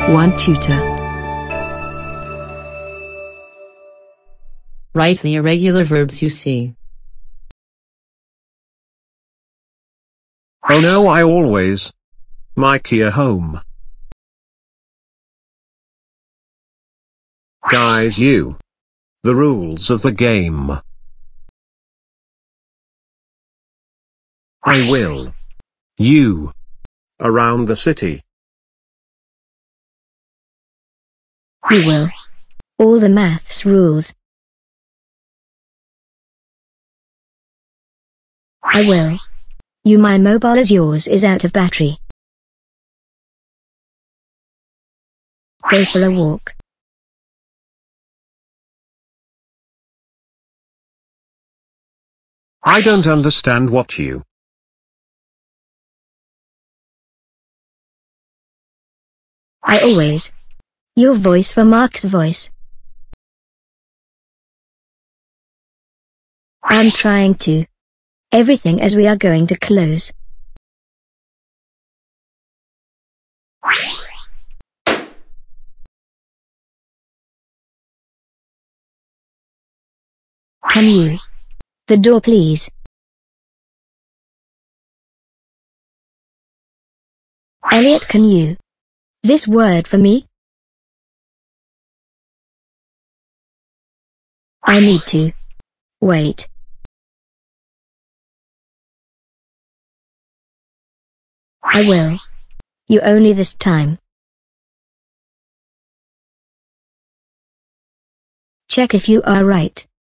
Onetutor. Write the irregular verbs you see. Oh no, I always. Mikey home. Guys, you. The rules of the game. I will. You. Around the city. You will. All the maths rules. I will. You, my mobile is yours is out of battery. Go for a walk. I don't understand what you. I always. Your voice for Mark's voice. I'm trying to. Everything as we are going to close. Can you? The door, please. Elliot, can you? This word for me? I need to. Wait. I will. You only this time. Check if you are right.